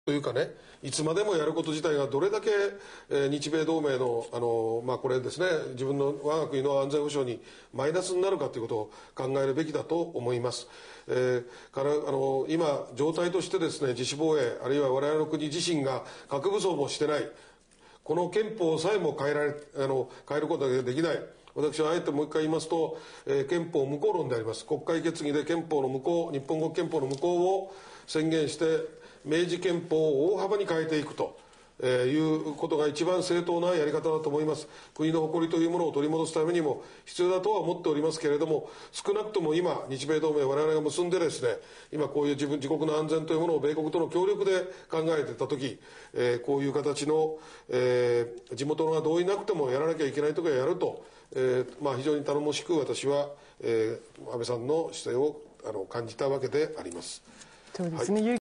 というかね、いつまでもやること自体がどれだけ、日米同盟の、これですね、自分の我が国の安全保障にマイナスになるかということを考えるべきだと思います。今、状態としてですね、自主防衛、あるいは我々の国自身が核武装もしてない、この憲法さえも変えることができない。私はあえてもう一回言いますと、憲法無効論であります。国会決議で憲法の無効、日本国憲法の無効を宣言して、明治憲法を大幅に変えていくということが一番正当なやり方だと思います。国の誇りというものを取り戻すためにも必要だとは思っておりますけれども、少なくとも今、日米同盟我々が結んでですね、今こういう自国の安全というものを米国との協力で考えていたとき、こういう形の、地元の同意なくてもやらなきゃいけないときはやると、非常に頼もしく私は、安倍さんの姿勢を感じたわけであります。 そうですね。